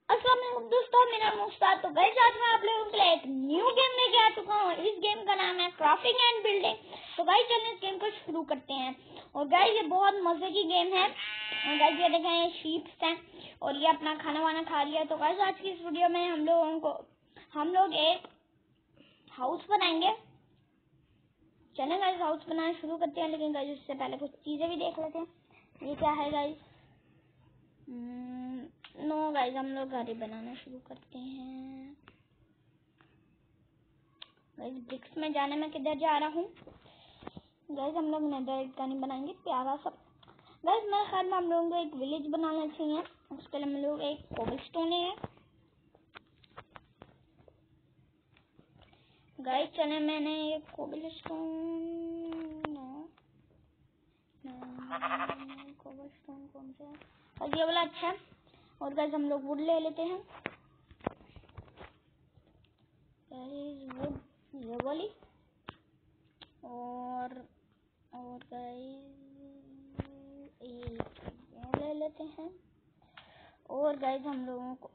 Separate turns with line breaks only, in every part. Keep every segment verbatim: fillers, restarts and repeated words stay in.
अस्सलाम वालेकुम दोस्तों, मेरा नाम मुस्ताद। तो गाइस आज मैं आप लोगों के लिए एक न्यू गेम लेके आ चुका हूँ। इस गेम का नाम है क्राफ्टिंग एंड बिल्डिंग। तो गाइस चलिए इस गेम को शुरू करते हैं। और गाइस ये बहुत मजे की गेम है। और गाइस ये देखें, ये शीप्स हैं और ये अपना खाना वाना खा लिया। तो गाइस आज की इस वीडियो में हम लोगों को हम लोग एक हाउस बनाएंगे। चलें गाइस हाउस बनाना शुरू करते हैं, लेकिन गाइस उससे पहले कुछ चीजें भी देख लेते हैं। ये क्या है गाइस? नो गाइस, हम लोग घर ही बनाना शुरू करते हैं। गाइस ब्रिक्स में जाने में किधर जा रहा हूँ? गाइस हम लोग नेदरराइट का नहीं बनाएंगे, प्यारा सा। गाइस मेरे ख्याल में हम लोगों को एक विलेज बनाना चाहिए। उसके लिए हम लोग एक कोबलस्टोन है। गाइस चले, मैंने एक कोबलस्टोन कोबलस्टोन कौन सा है? ये वाला अच्छा है। और गाइस हम लोग वुड ले लेते हैं। वुड ये वाली और और गाइस ये ले लेते हैं। और गाइस हम लोगों को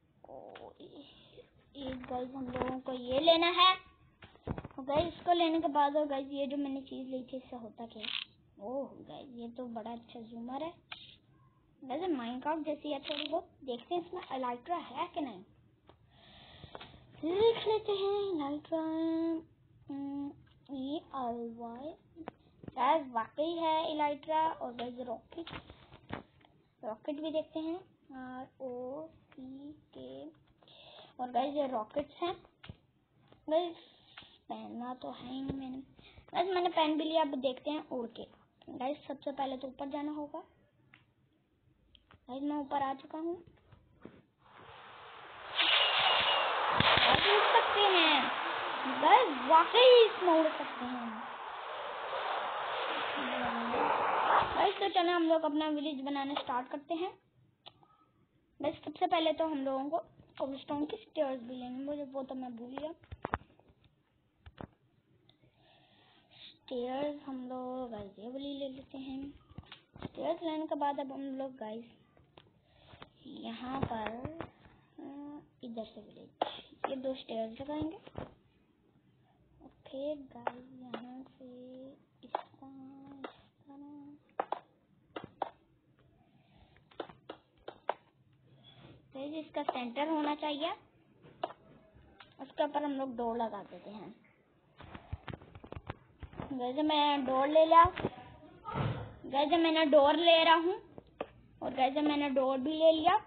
एक गाइस हम लोगों को ये लेना है। गाइस इसको लेने के बाद और गाइस ये जो मैंने चीज ली थी इससे होता क्या? ओह गाइस ये तो बड़ा अच्छा जूमर है। वैसे माइनक्राफ्ट जैसी है थोड़ी बहुत। देखते हैं इसमें एलाइट्रा है कि नहीं, देख लेते हैं। एलाइट्रा ये अलवाई गाइस वाकई है एलाइट्रा। और गाइस रॉकेट रॉकेट भी देखते हैं। आर ओ सी के और गाइस ये रॉकेट्स हैं। गाइस पहनना तो है ही मैंने। गाइस मैंने पेन भी लिया। अब देखते हैं उड़ के। गाइस सबसे पहले तो ऊपर जाना होगा। गाइस मैं ऊपर आ चुका हूँ। उड़ सकते हैं गाइस, वाकई इसमें उड़ सकते हैं गाइस। तो चलो हम लोग अपना विलेज बनाना स्टार्ट करते हैं। गाइस सबसे पहले तो हम लोगों को कोबलस्टोन की स्टेयर्स भी लेंगे, मुझे वो तो मैं भूल गया। स्टेयर्स हम लोग गाइस ये वाली ले लेते हैं। स्टेयर्स लेने के बाद अब हम लोग गाइस यहाँ पर इधर से विलेज ये दो स्टेयर्स लगाएंगे। और फिर गाइस यहाँ से इस तरह गाइस इसका सेंटर होना चाहिए। उसके ऊपर हम लोग डोर लगा देते हैं। गाइस मैं डोर ले लिया। गाइस मैंने डोर ले रहा हूँ। और गाइस मैंने डोर भी ले लिया।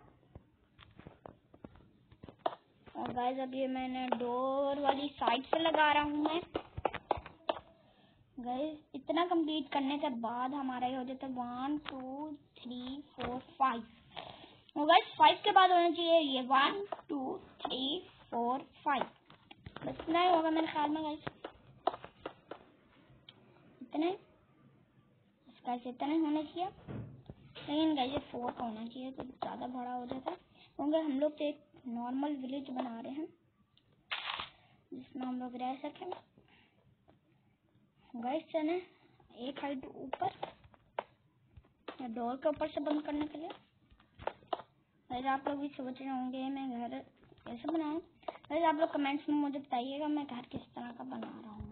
और गाइस अब ये मैंने डोर वाली साइड से लगा रहा हूँ मैं। गाइस इतना कंप्लीट करने के बाद हमारा ये हो जाता है one two three four five. और गाइस फाइव के बाद होना चाहिए ये one two three four five. बस इतना ही होगा मेरे ख्याल में गाइस, इतना ही। इसका इतना ही होना चाहिए। लेकिन गाइस ये फोर का होना चाहिए तो ज़्यादा बड़ा हो जाता है। क्योंकि हम लोग तो एक नॉर्मल विलेज बना रहे हैं जिसमें हम लोग रह सकें। गाइस चले एक हाइट ऊपर डोर के ऊपर से बंद करने के लिए। गाइस आप लोग भी सोच रहे होंगे मैं घर कैसे बनाऊं। गाइस आप लोग कमेंट्स में मुझे बताइएगा मैं घर किस तरह का बना रहा हूँ।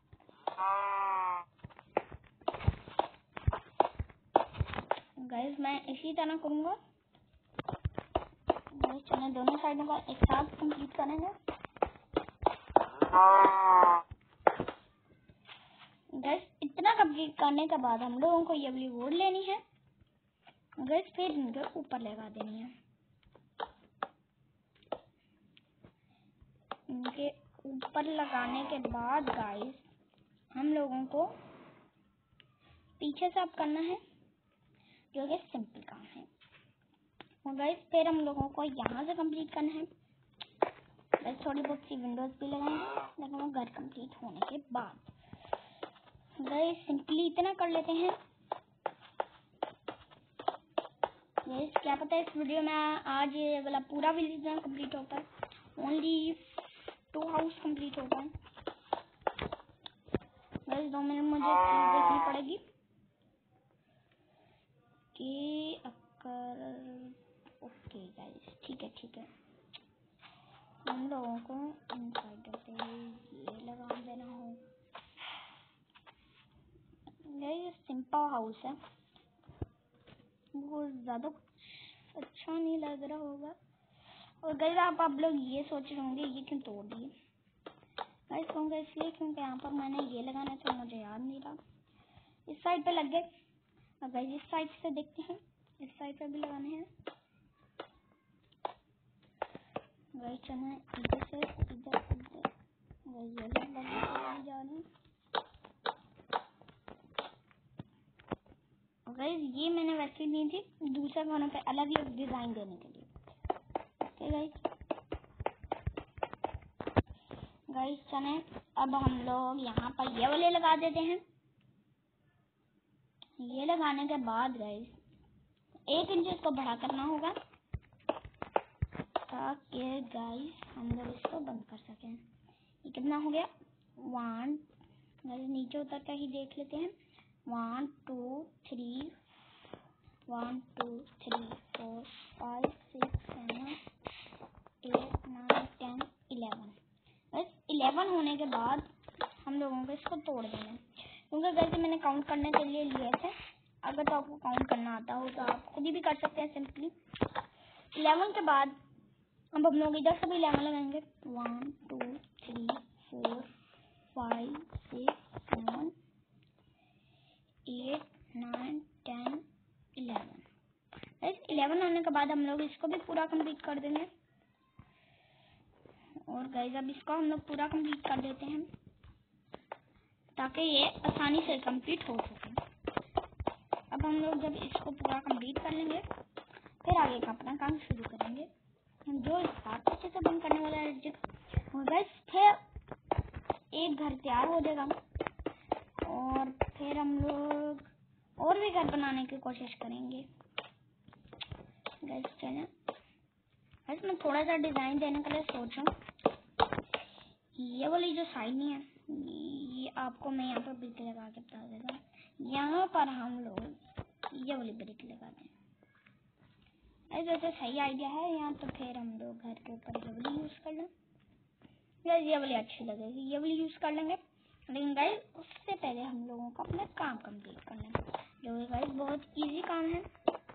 गाइस मैं इसी तरह करूंगा। गाइस चले दोनों साइडों का एक साथ कंप्लीट करेंगे। गाइस इतना कंप्लीट करने के बाद हम लोगों को ये वाली वुड लेनी है। गाइस फिर इनके ऊपर लगा देनी है। इनके ऊपर लगाने के बाद गाइस हम लोगों को पीछे से अब करना है, जो कि सिंपल काम है। और गाइस फिर हम लोगों को यहाँ से कंप्लीट करना है। गाइस थोड़ी बहुत सी विंडोज भी लगाएंगे, लेकिन वो घर कंप्लीट होने के बाद। गाइस सिंपली इतना कर लेते हैं। गाइस क्या पता है इस वीडियो में आज ये वाला पूरा विलेज ना कंप्लीट हो पाए, ओनली टू हाउस कंप्लीट हो पाए। गाइस दो मिनट मुझे चीज देखनी पड़ेगी कि अगर ओके गाइस, ठीक है ठीक है। हम लोगों को इनसाइडर पे ये लगा देना होगा। ये सिंपल हाउस है, वो ज्यादा कुछ अच्छा नहीं लग रहा होगा। और गाइस आप आप लोग ये सोच रहे होंगे ये क्यों तोड़ दिए। गाइस कहूँगा इसलिए क्योंकि यहाँ पर मैंने ये लगाना था, मुझे याद नहीं रहा। इस साइड पे लग गए। अब गाइस इस साइड से देखते हैं, इस साइड पे भी लगाने हैं। गाइस चलना इधर से इधर इधर। गाइस ये लोग लग जा रहे हैं। गाइस ये मैंने वैसे दी थी दूसरे खानों पे अलग अलग डिजाइन देने के लिए। ओके गाइस गाइस चले अब हम लोग यहाँ पर ये वाले लगा देते हैं। ये लगाने के बाद गाइस एक इंच इसको बड़ा करना होगा ताकि गाइस हम लोग इसको बंद कर सकें। ये कितना हो गया? वन। गाइस नीचे उतर कर ही देख लेते हैं। One two three one two three four five six seven eight nine ten eleven. बस इलेवन होने के बाद हम लोगों को इसको तोड़ देना है, क्योंकि वैसे मैंने काउंट करने के लिए लिए थे। अगर तो आपको काउंट करना आता हो तो आप खुद ही भी कर सकते हैं सिंपली। इलेवन के बाद अब हम लोग इधर से भी इलेवन लगाएंगे। One two three four five six seven eight nine ten eleven. Eleven होने के बाद हम लोग इसको भी पूरा कंप्लीट कर देंगे। और गाइस अब इसको हम लोग पूरा कंप्लीट कर देते हैं ताकि ये आसानी से कंप्लीट हो सके। अब हम लोग जब इसको पूरा कंप्लीट कर लेंगे फिर आगे का अपना काम शुरू करेंगे। हम जो स्टार्ट अच्छे से बंद करने वाला है और गाइस फिर एक घर तैयार हो जाएगा और फिर हम लोग और भी घर बनाने की कोशिश करेंगे। गाइस चलें, गाइस मैं थोड़ा सा डिजाइन देने के लिए सोच रहा हूँ। ये वाली जो साइड नहीं है ये आपको मैं यहाँ पर ब्रिक लगा के बता देता हूँ। यहाँ पर हम लोग ये वाली ब्रिक लगा दें। ऐसे तो सही आइडिया है यहाँ, तो फिर हम लोग घर के ऊपर ये वाली यूज कर लें। गाइस ये वाली अच्छी लगेगी, ये वाली यूज कर लेंगे। लेकिन गाइस उससे पहले हम लोगों को अपना काम कंप्लीट करना है, जो गाइस बहुत इजी काम है।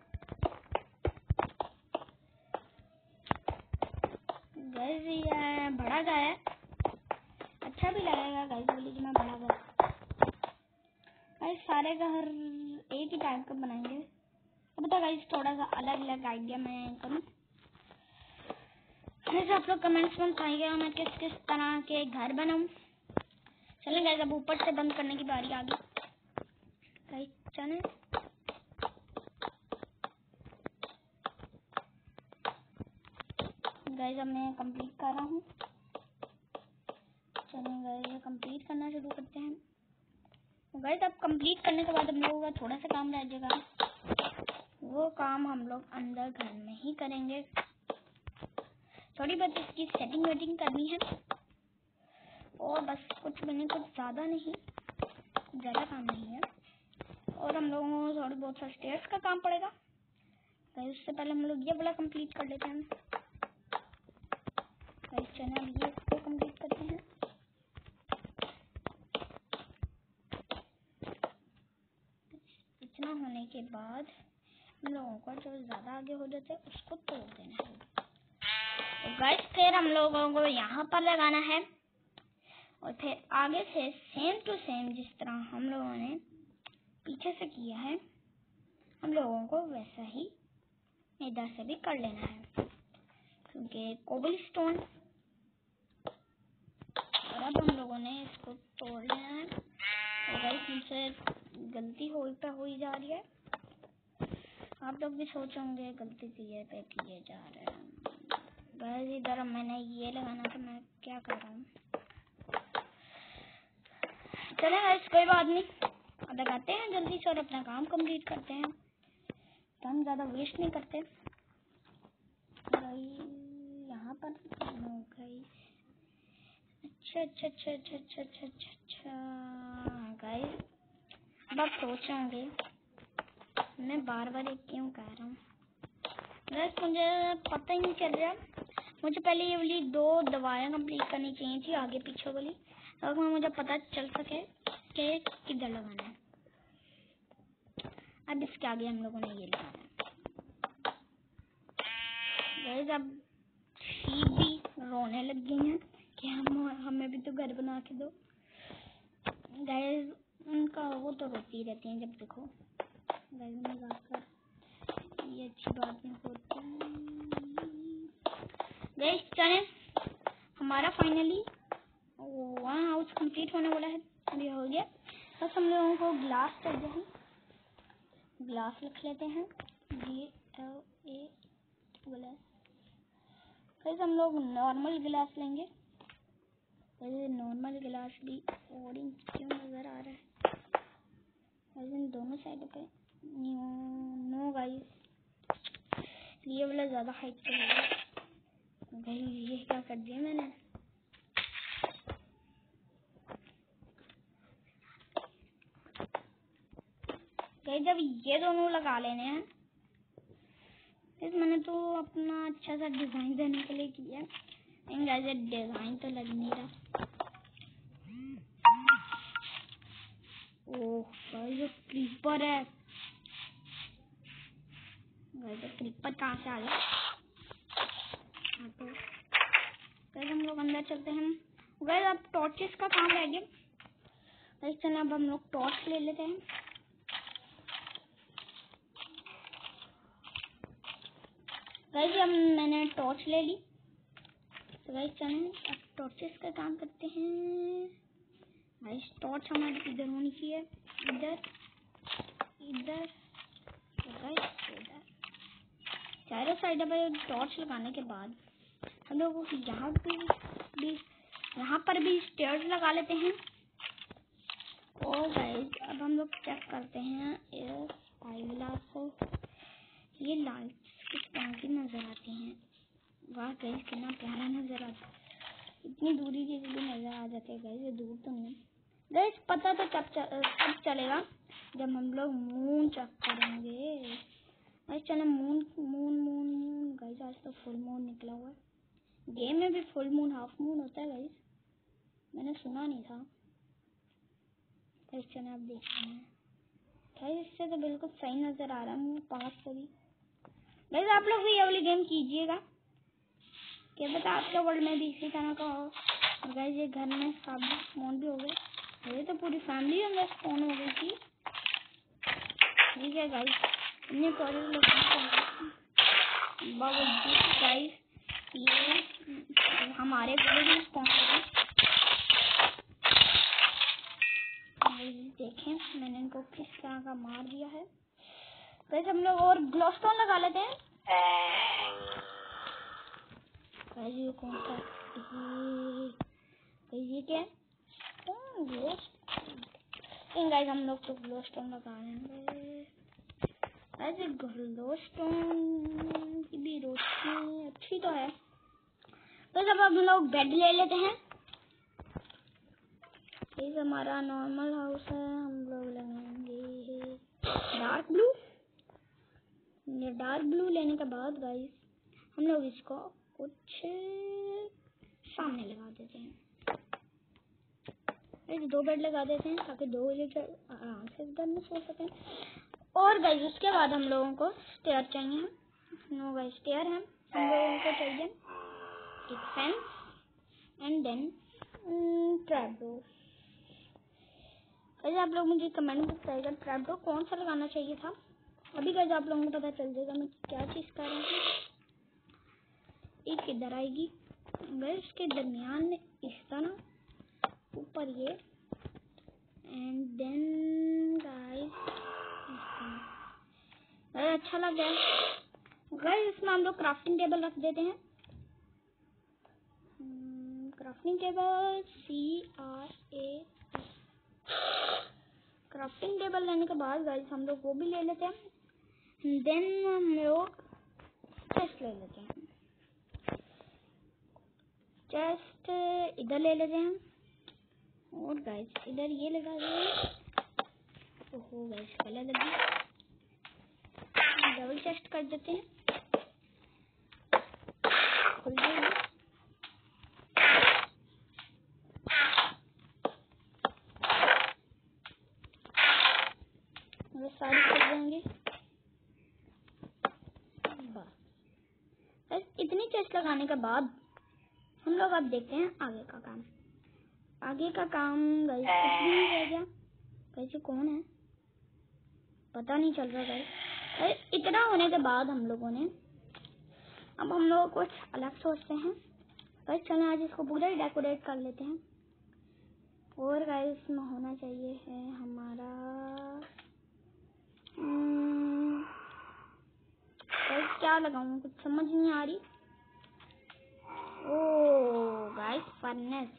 गाइस ये बड़ा सा है, अच्छा भी लगेगा गाइस बोली कि मैं बड़ा घर। गाइस सारे घर एक ही टाइप का बनाएंगे। अब बता गाइस थोड़ा सा अलग अलग आइडिया मैं करूँ। गाइस आप लोग कमेंट्स में बताइएगा मैं किस किस तरह के घर बनाऊं। चलें गाइस अब ऊपर से बंद करने की बारी आ गई। गाइस चलें गाइस अब मैं कंप्लीट कर रहा हूँ। चलें गाइस कंप्लीट करना शुरू करते हैं। गाइस अब कंप्लीट करने के बाद हम लोगों का थोड़ा सा काम रह जाएगा, वो काम हम लोग अंदर घर में ही करेंगे। थोड़ी बहुत इसकी सेटिंग वेटिंग करनी है और बस कुछ बने, कुछ ज्यादा नहीं, ज्यादा काम नहीं है। और हम लोगों को थोड़ी बहुत सा स्टेयर्स का काम पड़ेगा। तो उससे पहले हम लोग ये वाला कंप्लीट कर लेते हैं। चलिए अब ये इसको कंप्लीट करते हैं। इतना होने के बाद हम लोगों को जो ज्यादा आगे हो जाते हैं उसको तोड़ देना है। तो गाइस फिर हम लोगों को यहाँ पर लगाना है और फिर आगे से सेम टू सेम जिस तरह हम लोगों ने पीछे से किया है हम लोगों को वैसा ही इधर से भी कर लेना है, क्योंकि कोबल स्टोन। और अब हम लोगों ने इसको तोड़ लेना है। और गाइस मुझसे गलती हो पे हो ही जा रही है, आप लोग भी सोचोगे गलती किए पे किए जा रहे हैं। गाइस इधर मैंने ये लगाना था, मैं क्या कर रहा हूँ। चले गाइस कोई बात नहीं, अब लगाते हैं जल्दी से और अपना काम कंप्लीट करते हैं। टाइम ज्यादा वेस्ट नहीं करते। यहाँ पर गाइस अच्छा अच्छा अच्छा अच्छा अच्छा अच्छा अच्छा अच्छा गाइस अब आप सोचोगे मैं बार बार एक क्यों कह रहा हूँ। बस मुझे पता ही नहीं चल रहा। मुझे पहले ये वाली दो दवाएं कंप्लीट करनी चाहिए थी, आगे पीछे वाली, ताकि मुझे पता चल सके कि किधर लगाना है। अब इसके आगे हम लोगों ने ये लगाना है। गाइस अब शीप भी रोने लग गई हैं कि हम हमें भी तो घर बना के दो। गाइस उनका वो तो रोती रहती हैं जब देखो। गाइस मजाक कर, ये अच्छी बात नहीं होती। गाइस चलें, हमारा फाइनली वन हाउस कंप्लीट होने वाला है, अभी हो गया। बस हम लोगों को ग्लास चाहिए है, ग्लास लिख लेते हैं, जी एल ए ग्लास। फिर हम लोग नॉर्मल गिलास लेंगे। वैसे नॉर्मल गिलास भी ऑरेंज क्यों नजर आ रहा है? वैसे इन दोनों साइड पे नो नो गाइस, ये वाला ज्यादा हाइट पे है। गाइस ये क्या कर दिया मैंने? गाइस जब ये दोनों लगा लेने हैं, फिर मैंने तो अपना अच्छा सा डिजाइन देने के लिए किया, लेकिन गाइस डिजाइन तो लग नहीं रहा। ओह गाइस ये क्रीपर है। गाइस ये क्रीपर कहाँ से आ गया? तो गाइस हम लोग अंदर चलते हैं। गाइस अब टॉर्चेस का काम रह गया। गाइस चलो अब हम लोग टॉर्च ले लेते हैं। गाइस अब मैंने टॉर्च ले ली, तो गाइस चलें अब टॉर्चेस का काम करते हैं। गाइस टॉर्च हमारी इधर होनी चाहिए, इधर इधर गाइस इधर। चारों साइड पर टॉर्च लगाने के बाद हम लोग यहाँ भी, भी यहाँ पर भी स्टेयर्स लगा लेते हैं। और गाइस अब हम लोग चेक करते हैं इस स्पाई ग्लास को। ये लाइट किस तरह की नजर आती हैं? वाह गाइस कितना प्यारा नजर आता है, इतनी दूरी की भी नजर आ जाती है। गाइस ये दूर तो नहीं गाइस, पता तो तब तब चलेगा जब हम लोग मून चेक करेंगे। गाइस चलो moon moon moon moon guys आज तो फुल मून निकला हुआ है। गेम में भी फुल मून हाफ मून होता है गाइस, मैंने सुना नहीं था। गाइस चलो आप देखते हैं। गाइस इससे तो बिल्कुल सही नजर आ रहा है पास से भी। गाइस आप लोग भी ये वाली गेम कीजिएगा, क्या पता आपके वर्ल्ड में भी इसी तरह का हो। गाइस ये घर में सब स्पॉन भी हो गए, ये तो पूरी फैमिली अंदर स्पॉन हो गई थी। ठीक है गाइस, इतने सारे लोग गाइस ये हमारे घर में स्पॉन हो गए। देखें मैंने इनको किस तरह का मार दिया है। गाइस हम लोग और ग्लोस्टोन लगा लेते हैं। गाइस ये कौन सा ये, ये क्या है? ग्लोस्टोन। गाइस हम लोग तो ग्लोस्टोन लगा लेंगे। गाइस ग्लोस्टोन की भी रोशनी अच्छी तो है। तो जब हम लोग बेड ले लेते हैं। ये हमारा नॉर्मल हाउस है, हम लोग लगाएंगे डार्क ब्लू। ये डार्क ब्लू लेने के बाद गाइस हम लोग इसको कुछ सामने लगा देते हैं। गाइस दो बेड लगा देते हैं ताकि दो विलेजर आराम से इस बेड में सो सकें। और गाइस उसके बाद हम लोगों को स्टेयर चाहिए। नो गाइस स्टेयर है, हम लोगों को चाहिए एक fence and then trap door. Guys आप लोग मुझे कमेंट में बताइएगा ट्रैप डोर कौन सा लगाना चाहिए था। अभी गाइस आप लोगों को पता चल जाएगा मैं क्या चीज कर रही हूँ। एक इधर आएगी गाइस, इसके दरमियान में इस तरह ऊपर ये एंड देन गाइस अच्छा लग गया गाइस। इसमें हम लोग क्राफ्टिंग टेबल रख देते हैं। Crafting table C R A. Crafting table लेने के बाद गाइस हम लोग वो भी ले लेते हैं। देन हम लोग चेस्ट ले लेते हैं। चेस्ट इधर ले लेते हैं और गाइस इधर ये लगा देंगे। ओहो गाइस कलर लगी, डबल चेस्ट कर देते हैं। बस इतनी चेस्ट लगाने के बाद हम लोग अब देखते हैं आगे का काम। आगे का काम गाइस कुछ भी नहीं रह गया। कैसे कौन है पता नहीं चल रहा गाइस। इतना होने के बाद हम लोगों ने अब हम लोग कुछ अलग सोचते हैं। गाइस चलें आज इसको पूरा ही डेकोरेट कर लेते हैं। और गाइस इसमें होना चाहिए है हमारा गाइस क्या लगाऊं कुछ समझ नहीं आ रही। ओ गाइस फर्नेस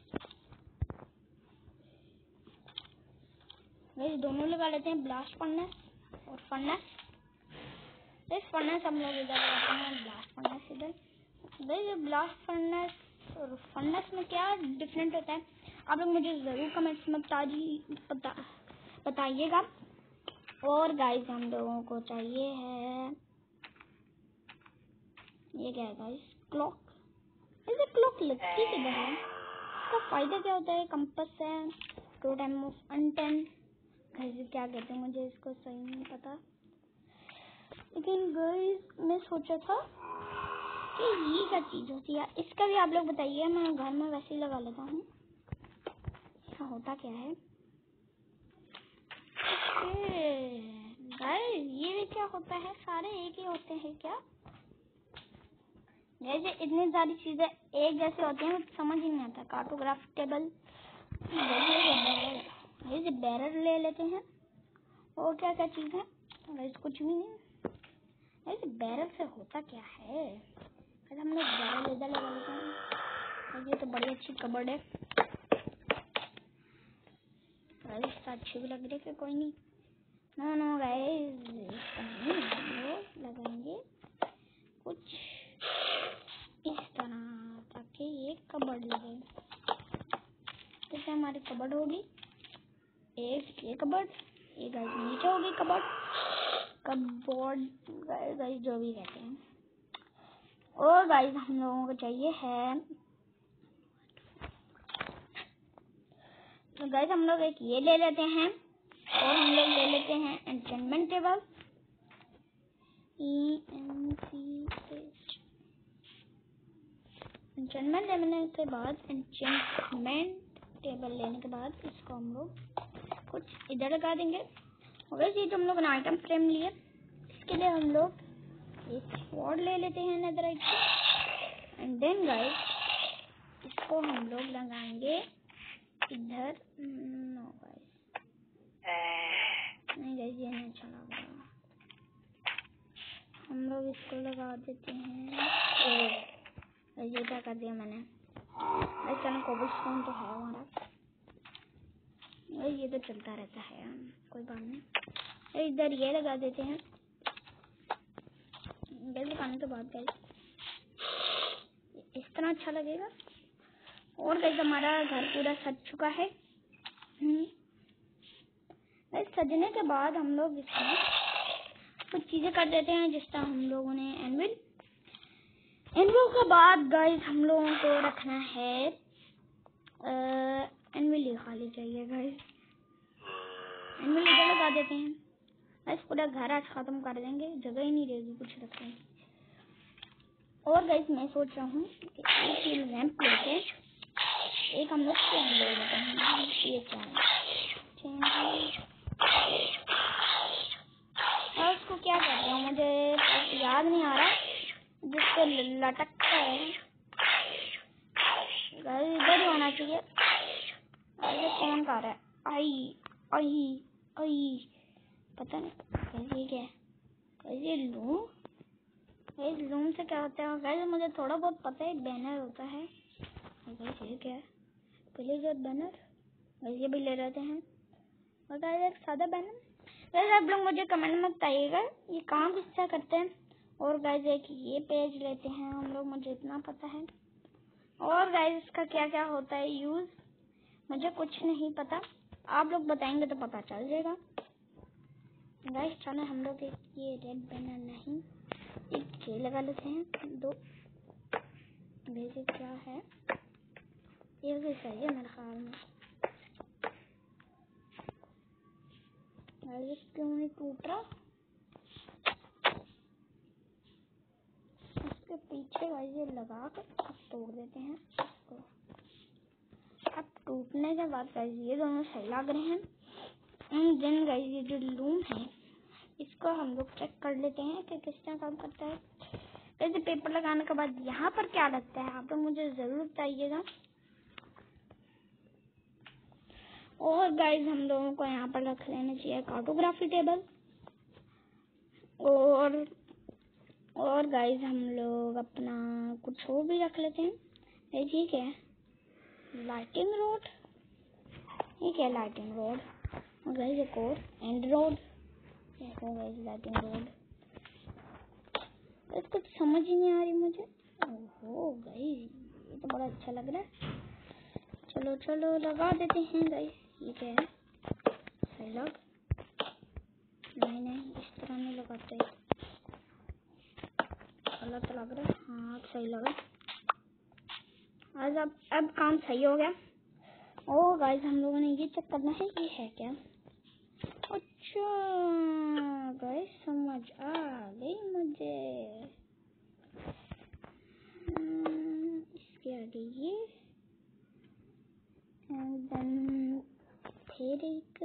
गाइस दोनों लगा लेते हैं, ब्लास्ट फर्नेस और फर्नेस। इस फर्नेस हम लोग इधर लगाते हैं, ब्लास्ट फर्नेस इधर। गाइस ब्लास्ट फर्नेस और फर्नेस में क्या डिफरेंट होता है आप लोग मुझे जरूर कमेंट्स में बता बताइएगा। और गाइस हम लोगों को चाहिए है ये क्या है गाइस क्लॉक। ऐसे क्लॉक लगती किधर है, इसका फायदा क्या होता है। कंपास है, टू टाइम ऑफ अनटेन गाइस क्या कहते हैं मुझे इसको सही नहीं पता। लेकिन गाइस मैं सोचा था कि ये क्या चीज होती है, इसका भी आप लोग बताइए। मैं घर में वैसे ही लगा लेता हूँ। इसका होता क्या है गाइस, ये भी क्या होता है, सारे एक ही होते हैं क्या। जैसे इतनी सारी चीजें एक जैसे होती हैं समझ ही नहीं आता। कार्टोग्राफ टेबल जैसे बैरर ले लेते हैं। और क्या क्या चीज है गाइस कुछ भी नहीं। ऐसे बैरर से होता क्या है, हम लोग बैरर इधर लगा लेते हैं। ये तो बड़ी अच्छी कबर्ड है गाइस, अच्छी भी लग रही है। कोई नहीं, नो नो गाइस लगाएंगे कुछ इस तरह ताकि ये कबर्ड लगे। जैसे हमारी कबर्ड होगी एक ये कबर्ड, ये गाइस नीचे होगी कबर्ड कबर्ड गाइस जो भी कहते हैं। और गाइस हम लोगों को चाहिए है तो गाइस हम लोग एक ये ले लेते हैं और हम लोग ले लेते हैं enchantment table. E N C H enchantment लेने के बाद एन्चेंटमेंट टेबल लेने के बाद इसको हम लोग कुछ इधर लगा देंगे। और वैसे ये जो हम लोग ने आइटम फ्रेम लिए इसके लिए हम लोग एक स्वॉर्ड ले लेते हैं नेदरराइट से। एंड देन गाइस इसको हम लोग लगाएंगे इधर। नो गाइस नहीं गाइस ये नहीं अच्छा लग रहा। हम लोग इसको लगा देते हैं। ये क्या कर दिया मैंने। चलो कोबलस्टोन तो है हमारा, ये तो चलता रहता है कोई बात नहीं। इधर ये लगा देते हैं। गैस लगाने के बाद गैस इस तरह अच्छा लगेगा। और गैस हमारा घर पूरा सज चुका है। गैस सजने के बाद हम लोग इसमें कुछ चीजें कर देते हैं जिस तरह हम लोगों ने एनविल एनविल के बाद गाइस हम लोगों को रखना है एनविल ही खाली चाहिए गाइस। एनविल इधर लगा देते हैं। गाइस पूरा घर आज खत्म कर देंगे, जगह ही नहीं रहेगी कुछ रखने की। और गाइस मैं सोच रहा हूँ कि एक लैंप लेके एक हम लोग चैन ले लेते हैं। ये चैन और उसको क्या कहते हैं मुझे याद नहीं आ रहा, जिससे लटकता है इधर ही होना चाहिए। अरे कौन कर रहा है, आई आई आई पता नहीं ये क्या है। कैसे लूम गाइस लूम से क्या होता है गाइस मुझे थोड़ा बहुत पता है। बैनर होता है गाइस, ये क्या है पहले जो बैनर गाइस ये भी ले लेते हैं। और गाइस एक सादा बैनर गाइस आप लोग मुझे कमेंट में बताइएगा ये काम किस तरह करते हैं। और गाइस एक ये पेज लेते हैं हम लोग, मुझे इतना पता है। और गाइस इसका क्या क्या होता है यूज मुझे कुछ नहीं पता, आप लोग बताएंगे तो पता चल जाएगा। गाइस चलो हम लोग एक ये रेड बैनर नहीं एक ये लगा लेते हैं। दो भेजे क्या है ये भी सही है मेरे ख्याल में। गाइस क्यों नहीं टूट रहा, इसके पीछे गाइस ये लगा कर अब तोड़ देते हैं इसको। अब टूटने के बाद गाइस ये दोनों सही लग रहे हैं। एंड देन गाइस ये जो लूम है इसको हम लोग चेक कर लेते हैं कि किस तरह काम करता है। वैसे पेपर लगाने के बाद यहाँ पर क्या लगता है आप लोग मुझे जरूर बताइएगा। और गाइस हम लोगों को यहाँ पर रख लेना चाहिए कार्टोग्राफी टेबल। और और गाइस हम लोग अपना कुछ और भी रख लेते हैं। ठीक है, लाइटिंग रोड, ठीक है लाइटिंग रोड। और गाइस एक और एंड रोड, देखो गाइस लाइटिंग रोड। बस कुछ समझ ही नहीं आ रही मुझे। ओहो गाइस ये तो बड़ा अच्छा लग रहा है। चलो चलो लगा देते हैं गाइस। ये क्या है, सही लग नहीं नहीं इस तरह नहीं लगाते, गलत लग रहा है। हाँ सही लगा। आज अब अब काम सही हो गया। ओ गाइस हम लोगों ने ये चेक करना है ये है क्या। अच्छा गाइस समझ आ गई मुझे। इसके आगे ये देन फिर एक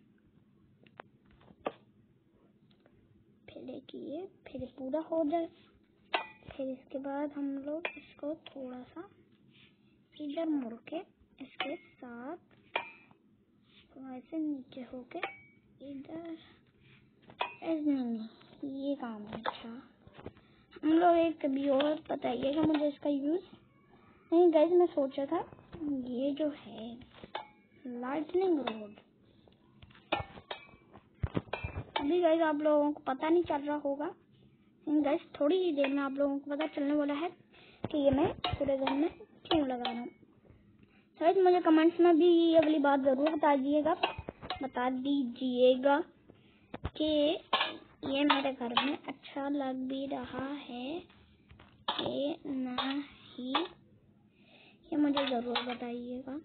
फिर एक ये फिर पूरा हो जाए। फिर इसके बाद हम लोग इसको थोड़ा सा इधर मुड़ के इसके साथ ऐसे नीचे होके इधर नहीं ये काम है। अच्छा हम लोग एक कभी और बताइएगा मुझे इसका यूज। नहीं गाइस मैं सोचा था ये जो है लाइटनिंग रोड, अभी गाइस आप लोगों को पता नहीं चल रहा होगा। गाइस थोड़ी ही देर में आप लोगों को पता चलने वाला है कि ये मैं पूरे घर में क्यों लगा रहा हूँ। गाइस मुझे कमेंट्स में भी ये वाली बात जरूर बता दीजिएगा बता दीजिएगा कि ये मेरे घर में अच्छा लग भी रहा है कि नहीं, ये मुझे जरूर बताइएगा।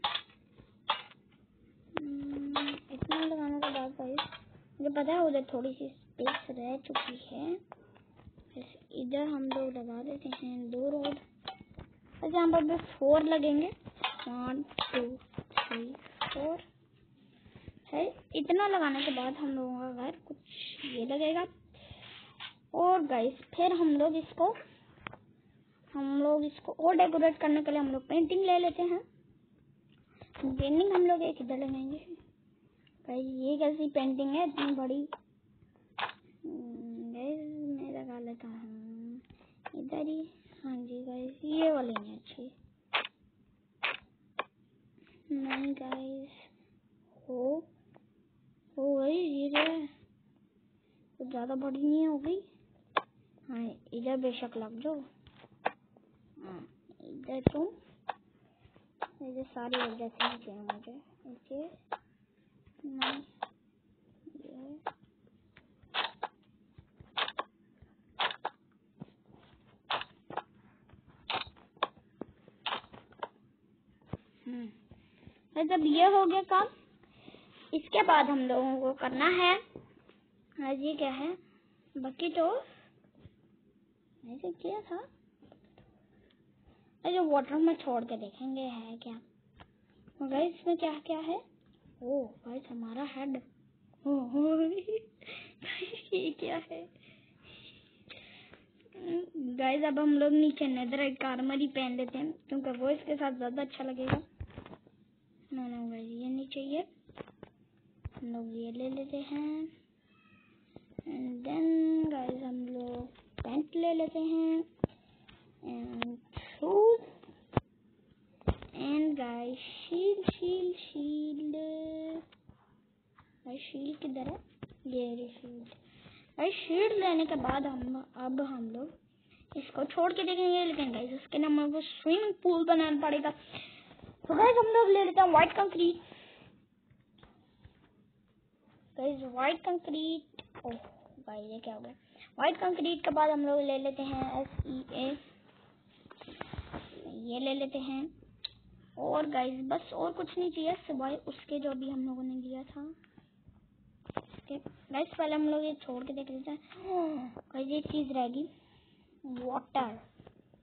इतना लगाने के बाद गाइस मुझे पता है उधर थोड़ी सी स्पेस रह चुकी है। इधर हम लोग लगा देते हैं दो रोड। वैसे यहाँ पर भी फोर लगेंगे, वन टू थ्री फोर है। इतना लगाने के बाद हम लोगों का घर कुछ ये लगेगा। और गाइस फिर हम लोग इसको हम लोग इसको और डेकोरेट करने के लिए हम लोग पेंटिंग ले लेते हैं। पेंटिंग हम लोग एक इधर लगाएंगे। गाइस ये कैसी पेंटिंग है इतनी बड़ी, गाइस मैं लगा लेता हूँ इधर ही। हाँ जी गाइस ये वाली नहीं अच्छी, नहीं गाइस हो हो गई ये कुछ ज्यादा बड़ी नहीं हो गई। हाँ इधर बेशक लग जाओ। हाँ इधर तुम इधर सारी वजह से ही चाहिए मुझे ऐसे नहीं ये हम्म जब ये हो गया काम, इसके बाद हम लोगों को करना है आज ये क्या है बकेट ऑफ, ऐसे किया था अरे वाटर में छोड़ के देखेंगे है क्या। गाइस इसमें क्या क्या है। ओ गाइस हमारा हेड, ये क्या है गाइस। अब हम लोग नीचे नेदरराइट आर्मर ही पहन लेते हैं क्योंकि वो इसके साथ ज्यादा अच्छा लगेगा। नो नो गाइस ये नहीं चाहिए, हम लोग ये ले लेते हैं। एंड देन गाइस हम लोग पेंट ले लेते हैं and shoes and guys shield shield shield guys shield किधर है, ये शील्ड। गाइस शील्ड लेने के बाद हम अब हम लोग इसको छोड़ के देखेंगे, लेकिन गाइस उसके लिए हमें स्विमिंग पूल बनाना पड़ेगा। तो गाइस हम लोग ले लेते हैं white concrete. Guys white concrete, oh guys ये क्या हो गया। व्हाइट कंक्रीट के बाद हम लोग ले लेते हैं एस ई ए, ये ले लेते हैं। और गाइस बस और कुछ नहीं चाहिए सिवाय उसके जो भी हम लोगों ने लिया था। गाइस पहले हम लोग ये छोड़ के देख लेते हैं। गाइस ये चीज रहेगी water,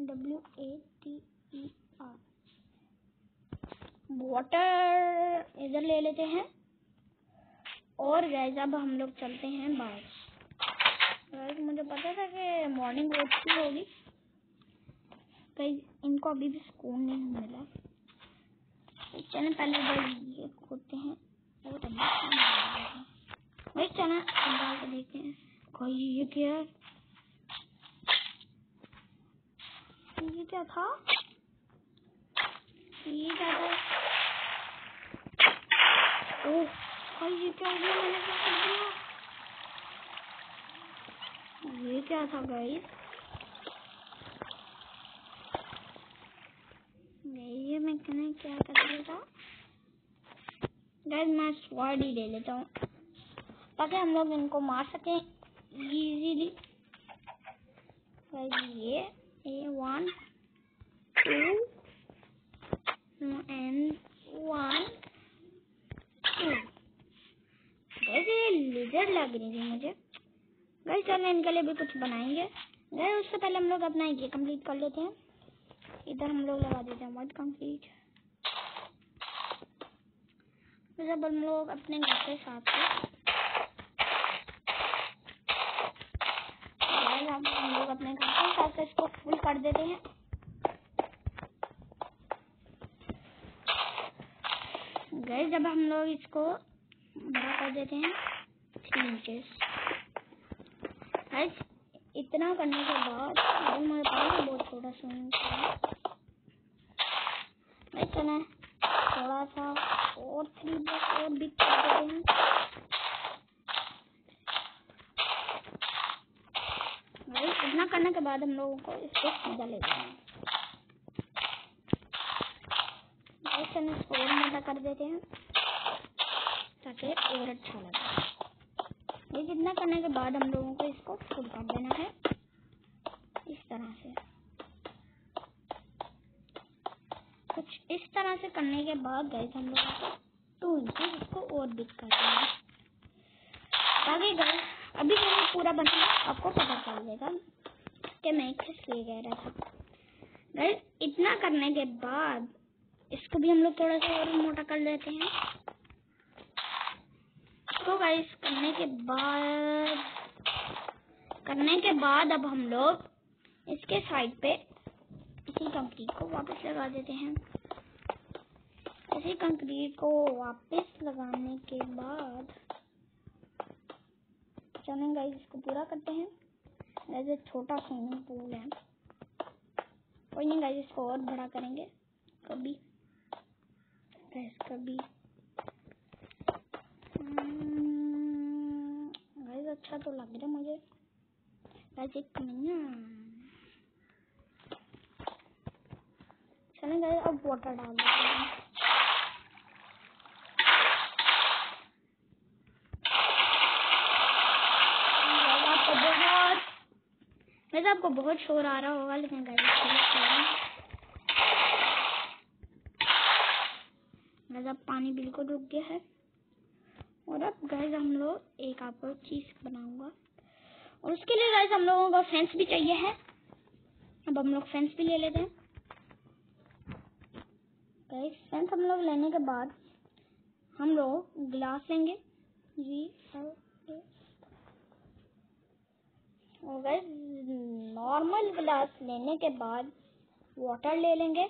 W A T E R. Water इधर ले लेते हैं और गाइस अब हम लोग चलते हैं बाहर। गाइस मुझे पता था कि मॉर्निंग वॉक की होगी, गाइस इनको अभी भी सुकून नहीं मिला। चलें पहले गाइस ये खोलते हैं और गाइस चलें डाल के देखते हैं। गाइस ये क्या है? ये क्या था? ये क्या था? ओह गाइस ये क्या हो गया? मैंने क्या कर दिया? ये क्या था गाइस? ये मैं कहने क्या कर दिया था? गाइस मैं स्वॉर्ड ही ले लेता हूँ ताकि हम लोग इनको मार सकें इजीली। गाइस ये A one two and one two. Guys ये लेजर लग रही थी मुझे। गाइस चलो इनके लिए भी कुछ बनाएंगे। गाइस उससे पहले हम लोग अपना ये कंप्लीट कर लेते हैं। इधर हम लोग लगा देते हैं वर्ड कंप्लीट। जब हम लोग अपने घर के साथ हम लोग अपने घर के साथ इसको फुल कर देते हैं। गाइस जब हम लोग इसको बड़ा कर देते हैं थ्री इंचेस। गाइस इतना करने के बाद मुझे पता है बहुत छोटा सा चला थोड़ा सा और थ्री ब्लॉक और बिग कर देते हैं। गाइस इतना करने के बाद हम लोगों को इसको सीधा ले जाना है। गाइस चलो इसको और मोटा कर देते हैं ताकि और अच्छा लगे। ये इतना करने के बाद हम लोगों को इसको फुल कर देना है इस तरह से। कुछ इस तरह से करने के बाद गाइस हम लोग टू इंचेस इसको और बिग कर देंगे ताकि गाइस अभी जब ये पूरा बना आपको पता चल जाएगा कि मैं किस लिए कह रहा था। गाइस इतना करने के बाद इसको भी हम लोग थोड़ा सा और मोटा कर लेते हैं। तो गाइस करने के बाद करने के बाद अब हम लोग इसके साइड पे इसी कंक्रीट को वापस लगा देते हैं। इसी कंक्रीट को वापस लगाने के बाद चलें गाइस इसको पूरा करते हैं। जैसे छोटा स्विमिंग पूल है, कोई नहीं गाइस इसको और बड़ा करेंगे कभी गाइस कभी। गाइस अच्छा तो लग रहा है मुझे। गाइस एक मिनट चलें गाइस अब वाटर डाल देते हैं। आपको बहुत वैसे आपको बहुत शोर आ रहा होगा लेकिन गाइस अब पानी बिल्कुल रुक गया है। और अब गाइस हम लोग एक आपको चीज बनाऊंगा और उसके लिए गाइस हम लोगों को फेंस भी चाहिए है। अब हम लोग फेंस भी ले लेते हैं। गाइस फेंस हम लोग लेने के बाद हम लोग ग्लास लेंगे जी और गाइस नॉर्मल ग्लास लेने के बाद वाटर ले लेंगे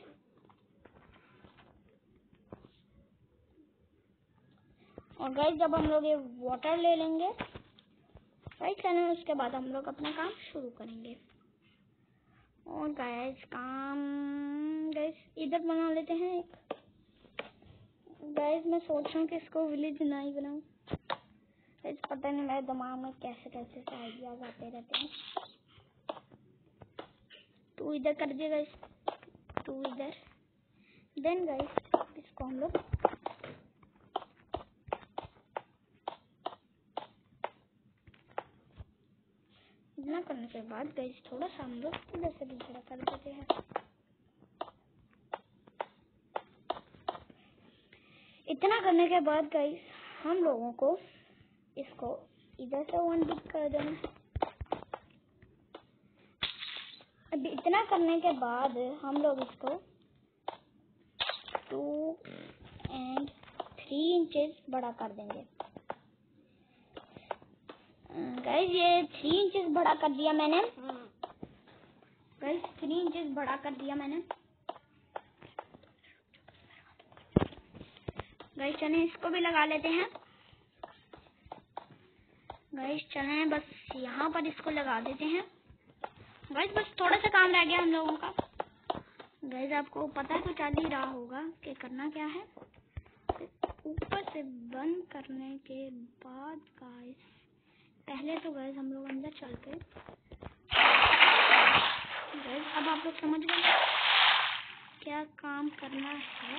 और गाइस जब हम लोग ये वाटर ले लेंगे राइट करने उसके बाद हम लोग अपना काम शुरू करेंगे। और गाइस काम गाइस इधर बना लेते हैं एक। गाइस मैं सोच रहा हूँ कि इसको विलेज ना ही बनाऊं। गाइस पता नहीं मेरे दिमाग में कैसे कैसे से आइडियाज आते रहते हैं। टू इधर कर दिया गाइस, टू इधर। देन गाइस इसको हम लोग इतना करने के बाद गाइस थोड़ा सा हम लोग इधर से भी खड़ा कर देते हैं। इतना करने के बाद गाइस हम लोगों को इसको इधर से वन बिग कर देना। इतना करने के बाद हम लोग इसको टू एंड थ्री इंचेस बड़ा कर देंगे। गाइस ये थ्री इंचेस बड़ा कर दिया मैंने। गाइस थ्री इंचेस बड़ा कर दिया मैंने। गाइस चलें इसको भी लगा लेते हैं। गाइस चलें बस यहाँ पर इसको लगा देते हैं। गाइस बस थोड़ा सा काम रह गया हम लोगों का। गाइस आपको पता तो चल ही रहा होगा कि करना क्या है। ऊपर से बंद करने के बाद गाइस पहले तो गाइस हम लोग अंदर चलते। गाइस अब आप लोग समझ गए क्या काम करना है।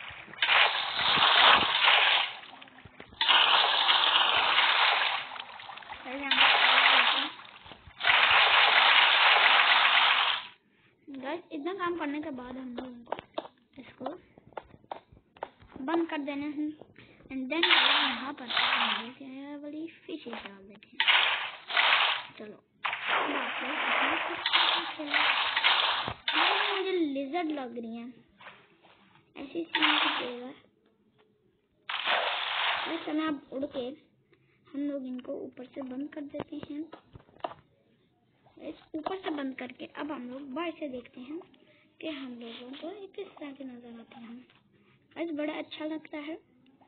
गाइस इतना काम करने के बाद हम लोगों को इसको बंद कर देना है। एंड देन यहाँ पर वाली फिश डाल देते हैं। चलो मुझे लिजर्ड लग रही है ऐसी चीज। इस समय अब उड़ के हम लोग इनको ऊपर से बंद कर देते हैं। इस ऊपर से बंद करके अब हम लोग बाहर से देखते हैं कि हम लोगों को किस तरह के नजर आते हैं। आज बड़ा अच्छा लगता है,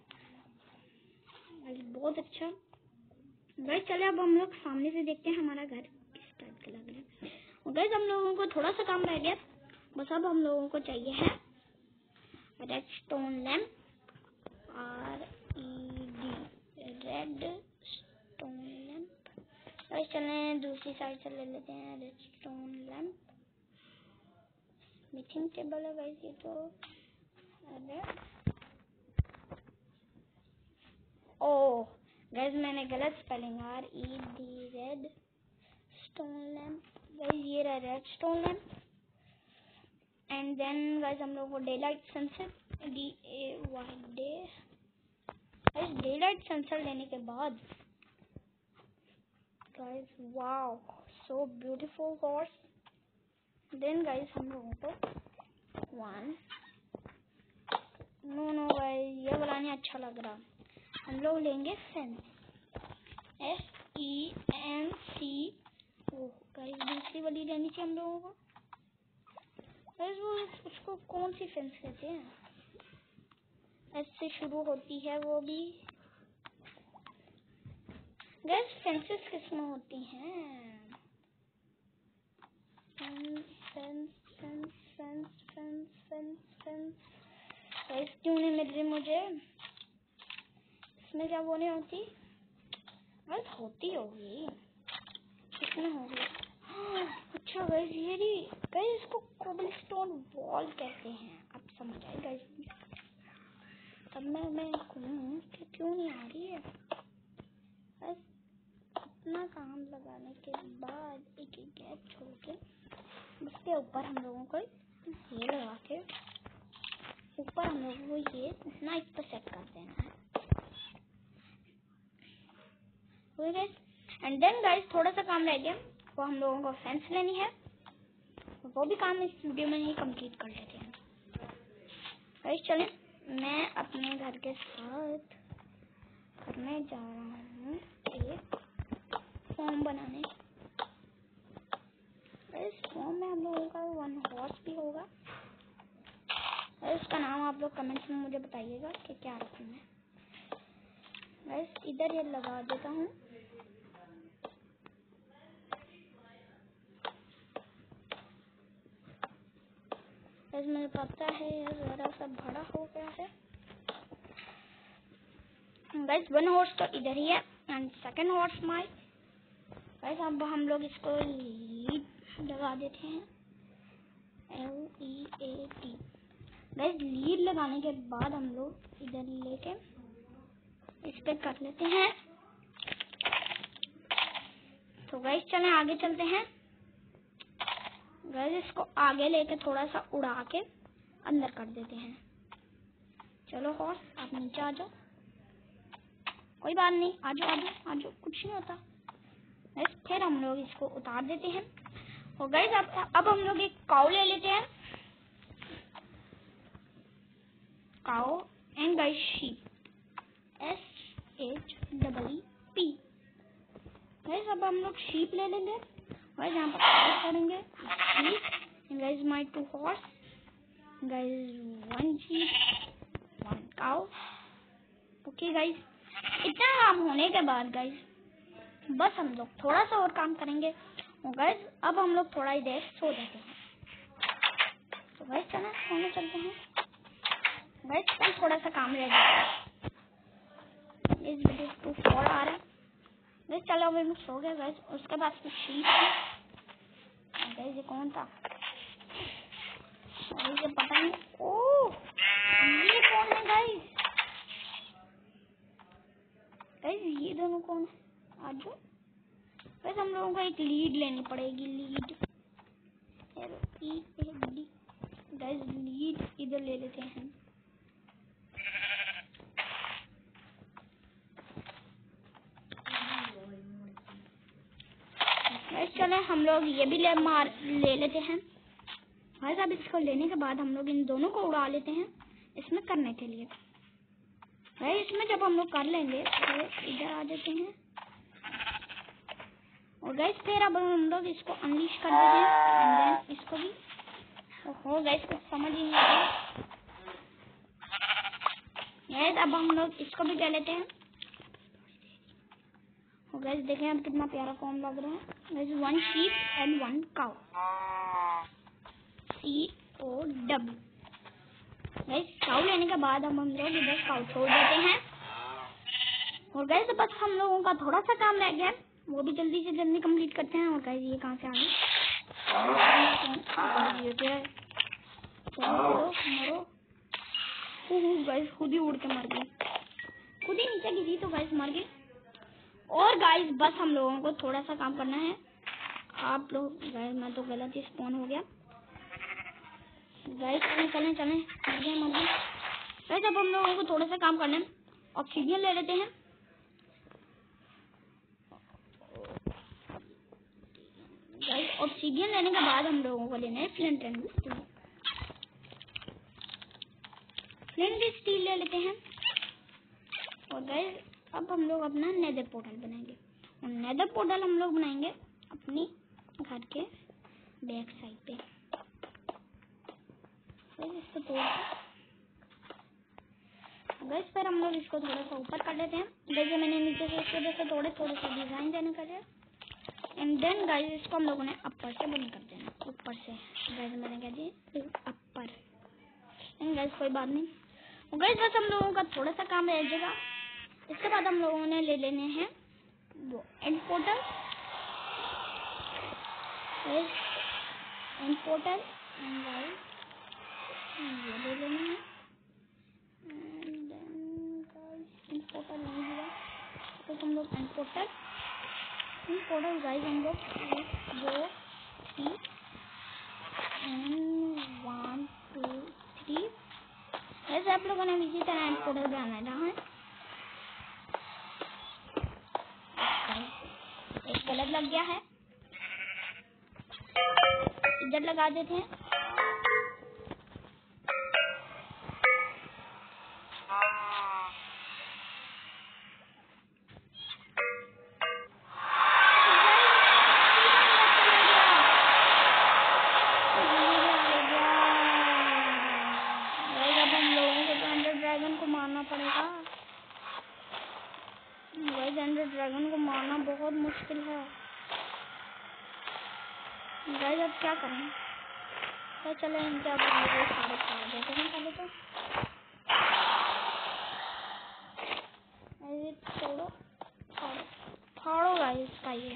आज बहुत अच्छा। गाइस चले अब हम लोग सामने से देखते हैं हमारा घर किस टाइप का लग रहा है। और गाइस हम लोगों को थोड़ा सा काम रह गया, बस अब हम लोगों को चाहिए है redstone lamp. R E D red stone lamp. Guys चले दूसरी साइड से ले लेते हैं रेडस्टोन लैंप। मिथिंग टेबल है गाइस ये तो। अरे ओह गाइस मैंने गलत spelling R E D red stone lamp. Guys ये रहा red stone lamp. And then guys हम लोग को day light sensor D A Y day. Guys day light sensor लेने के बाद guys wow so beautiful horse. Then guys हम लोगों को वन नो नो गाइस ये वाला नहीं अच्छा लग रहा। हम लोग लेंगे fence S E N C. Oh guys दूसरी वाली लेनी चाहिए हम लोगों को। गाइस वो उसको कौन सी फेंस कहते हैं, एस से शुरू होती है वो भी। गाइस फेंसेस किसमें होती हैं, fence fence fence fence fence fence fence. Guys क्यों नहीं मिल रही मुझे, इसमें क्या वो नहीं होती। गाइस होती होगी, इसमें होगी। अच्छा गाइस ये रही। गाइस इसको कोबलस्टोन वॉल कहते हैं, अब समझ आए गाइस। तब मैं मैं कि क्यों नहीं आ रही है। गाइस इतना काम लगाने के बाद एक एक गैप छोड़ के उसके ऊपर हम लोगों को ये लगा के ऊपर हम लोगों को ये नाइट पर सेट कर देना है। एंड देन गाइस थोड़ा सा काम रह गया, वो हम लोगों को फेंस लेनी है। वो भी काम इस वीडियो में ही कंप्लीट कर लेते हैं। गाइस चलें मैं अपने घर के साथ करने जा रहा हूँ एक फॉर्म बनाने। इस फॉर्म में हम लोगों का वन हॉर्स भी होगा। इसका नाम आप लोग कमेंट्स में मुझे बताइएगा कि क्या रखना है। गाइस इधर ये लगा देता हूँ। गाइस मुझे पता है जरा सा बड़ा हो गया है। गाइस वन हॉर्स तो इधर ही है and second horse my. Guys अब हम लोग इसको लीड लगा देते हैं, L E A T. Guys lead लगाने के बाद हम लोग इधर लेके इस पे कर लेते हैं। तो गाइस चलें आगे चलते हैं। गाइस इसको आगे लेके थोड़ा सा उड़ा के अंदर कर देते हैं। चलो हॉर्स आप नीचे आ जाओ, कोई बात नहीं, आ जाओ आ जाओ आ जाओ, कुछ नहीं होता। गाइस फिर हम लोग इसको उतार देते हैं तो गाइस अब अब हम लोग एक काउ ले लेते हैं, cow and guys sheep, S H double E P. Guys अब हम लोग शीप ले लेंगे, गाइस यहाँ पर टाइप करेंगे sheep, guys my two horse, guys one sheep one cow. Okay guys, इतना काम होने के बाद गाइस बस हम लोग थोड़ा सा और काम करेंगे और गाइस अब हम लोग थोड़ा ही देर सो जाते हैं। तो गाइस चलो सोने चलते हैं। गाइस कल थोड़ा सा काम रह गया, इस वीडियो टू फोर आ रहा है। गाइस चलो अभी मैं सो गया गाइस। उसके बाद कुछ शीप है गाइस, ये कौन था गाइस, ये पता नहीं। ओह ये कौन है गाइस, गाइस ये दोनों कौन है? आज गाइस हम लोगों को एक लीड लेनी पड़ेगी, लीड गाइस, लीड इधर ले लेते हैं। गाइस चले हम लोग ये भी ले मार ले लेते हैं। गाइस अब इसको लेने के बाद हम लोग इन दोनों को उड़ा लेते हैं इसमें करने के लिए। गाइस इसमें जब हम लोग कर लेंगे तो इधर आ जाते हैं और गाइस फिर अब हम लोग इसको अनलीश कर देते हैं एंड देन इसको भी। हो गाइस कुछ समझ ही नहीं आता। गाइस अब हम लोग इसको भी ले लेते हैं और गाइस देखें अब कितना प्यारा फॉर्म लग रहा है। Guys one sheep and one cow, C O W. Guys cow लेने के बाद हम हम लोग इधर काउ छोड़ देते हैं और गाइस बस हम लोगों का थोड़ा सा काम रह गया, वो भी जल्दी से जल्दी कंप्लीट करते हैं। और गाइस ये कहाँ से आ गए, ये क्या है, मरो मरो। गाइस खुद ही उड़ के मर गई, खुद ही नीचे गिरी तो गाइस मर गई। और गाइस बस हम लोगों को थोड़ा सा काम करना है। आप लोग गाइस मैं तो गलत ही स्पॉन हो गया। गाइस चलें चलें चलें मर गए मर गए। गाइस अब हम लोगों को थोड़ा सा काम करना है, ऑब्सीडियन ले लेते हैं। गाइस ऑब्सीडियन लेने के बाद हम लोगों को लेना है flint and steel, flint steel ले लेते हैं। और गाइस अब हम लोग अपना नेदर पोर्टल बनाएंगे और नेदर पोर्टल हम लोग बनाएंगे अपनी घर के बैक साइड पे। इसको तोड़ गाइस फिर हम लोग इसको थोड़ा सा ऊपर कर लेते हैं। जैसे मैंने नीचे से इसको जैसे थोड़े थोड़े से डिजाइन देने का है एंड देन गाइस इसको हम लोगों ने अपर से बंद कर देना, ऊपर से। गाइस मैंने क्या दिया अपर एंड गाइस कोई बात नहीं। और गाइस बस हम लोगों का थोड़ा सा काम रह जाएगा। इसके बाद हम लोगों ने ले लेने हैं वो end portal, end portal and guys ये ले लेना है and then guys end portal नहीं हुआ तो हम लोग end portal end portal guys हम लोग दो तीन एंड वन टू थ्री। ऐसे आप लोगों ने इसी तरह एंड पोर्टल बनाना है। एक गलत लग गया है, इधर लगा देते हैं। अब हम लोगों को तो एंडर ड्रैगन को मारना पड़ेगा। गाइस एंडर ड्रैगन को मारना बहुत मुश्किल है। गाइस अब क्या करें, तो चले इनके अब सारे फाड़ देते हैं पहले तो। ऐसे छोड़ो फाड़ो फाड़ो गाइस का ये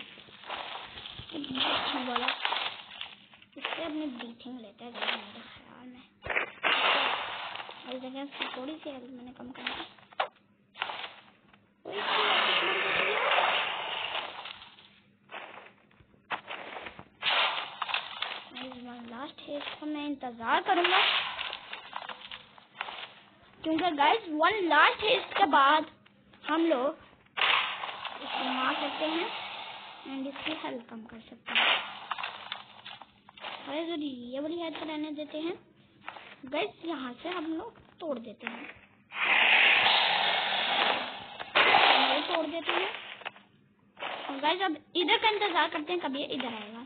वाला, इससे अपनी ब्रीथिंग लेते हैं गाइस मेरे ख्याल में। इस जगह थोड़ी सी हेल्थ मैंने कम कर दी। लास्ट हेस्ट का मैं इंतजार करूंगा क्योंकि गाइस वन लास्ट हेस्ट के बाद हम लोग इसको मार सकते हैं एंड इसकी हेल्थ कम कर सकते हैं। गाइस ये वाली हेड तो रहने देते हैं। गाइस यहाँ से हम लोग तोड़ देते हैं, ये तोड़ देते हैं। और गाइस अब इधर का इंतजार करते हैं कब ये इधर आएगा।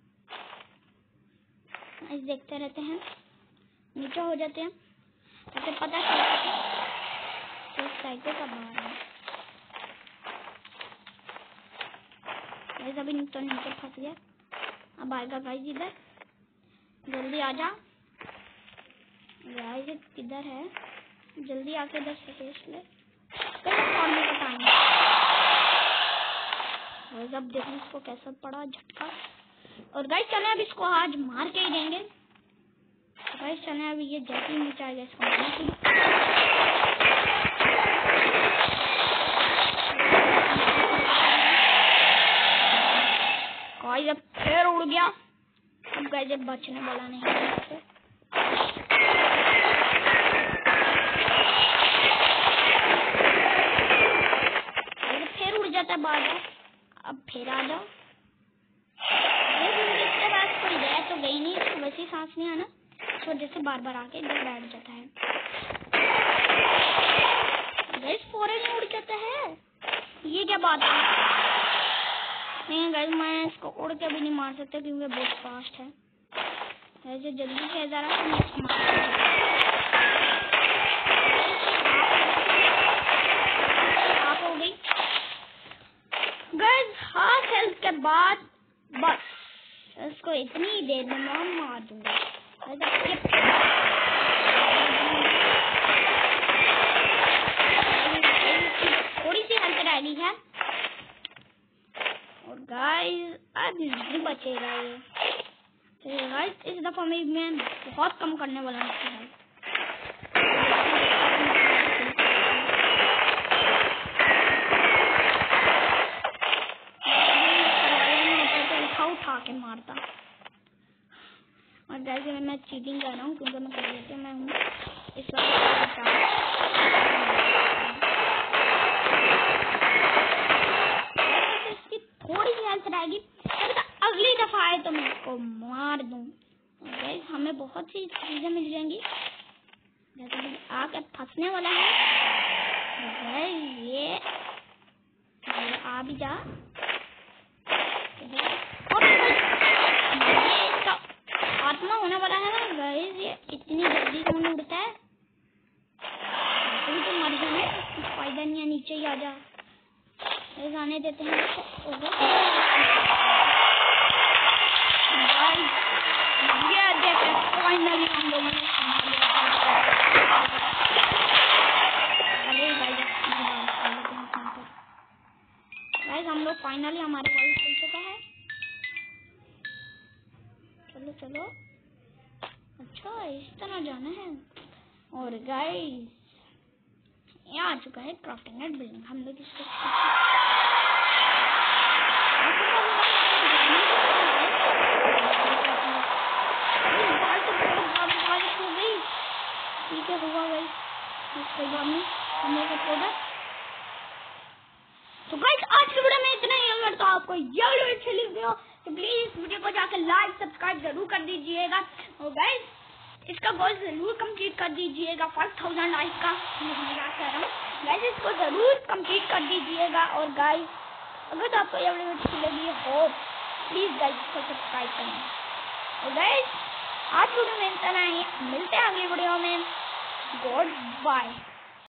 गाइस देखते रहते हैं, नीचे हो जाते हैं ताकि पता चल सके इस साइड पे कब आ रहा है। गाइस अभी तो नीचे फंस गया, अब आएगा गाइस इधर, जल्दी आ जा। गाइस किधर है, जल्दी आके इधर से टेस्ट ले। फोड़ने का टाइम है। गाइस अब देखो इसको कैसा पड़ा झटका। और गाइस चले अब इसको आज मार के ही देंगे। गाइस चले अभी ये जैसे ही नीचे आएगा इसको मारने के लिए। गाइस अब फिर उड़ गया। अब गाइस बचने वाला नहीं है, फिर उड़ जाता है बाहर। अब फिर आ जाओ। इसके बाद कोई गया तो गई नहीं, तो वैसे सांस नहीं आना, तो जैसे बार बार आके इधर बैठ जाता है। गाइस फौरन उड़ जाता है, ये क्या बात है। नहीं गाइस मैं इसको उड़ के भी नहीं मार सकता क्योंकि बहुत फास्ट है। ऐसे जल्दी से इधर आ मैं इसको मार आप हो गई। गाइस हाफ हेल्थ के बाद बस इसको इतनी देर में मैं मार दूंगा। थोड़ी सी हेल्थ रह गई है और गाइस अब नहीं बचेगा ये। तो गाइस इस दफा मैं मैं बहुत कम करने वाला हूँ। उठा के मारता। और गाइस मैं चीटिंग कर रहा हूँ क्योंकि मैं कर लेती मैं हूँ इस वक्त। इसकी थोड़ी सी हेल्थ रहेगी, अगली दफा आए तो मैं इसको मार दूं। गाइस हमें बहुत सी चीजें मिल जाएंगी, जैसे आके फंसने वाला है। गाइस ये, ये आ भी जा। आत्मा होने वाला है ना गाइस, ये इतनी जल्दी कौन उड़ता है। तो मर जाए, फायदा नहीं है, नीचे ही आ जा। आने देते हैं इसको। ये देखो फाइनली हम लोगों ने गाइस हम लोग फाइनली हमारे वाइफ खुल चुका है। चलो चलो, अच्छा इस तरह जाना है। और गाइस यहाँ आ चुका है क्राफ्टिंग एंड बिल्डिंग। हम लोग इसको ठीक है हुआ गाइस, कोई बात नहीं, हम लोग प्रोडक्ट। तो गाइस आज की वीडियो में इतना ही। अगर तो आपको ये वीडियो अच्छी लगी हो तो प्लीज इस वीडियो को जाकर लाइक सब्सक्राइब जरूर कर दीजिएगा। और गाइस इसका गोल जरूर कंप्लीट कर दीजिएगा, फाइव थाउजेंड लाइक का मजाक कर रहा हूँ। गाइस इसको जरूर कंप्लीट कर दीजिएगा। और गाइस अगर तो आपको ये वीडियो अच्छी लगी हो प्लीज गाइस इसको सब्सक्राइब करें। और गाइस आज वीडियो में इतना ही, मिलते हैं अगली वीडियो में। Good bye.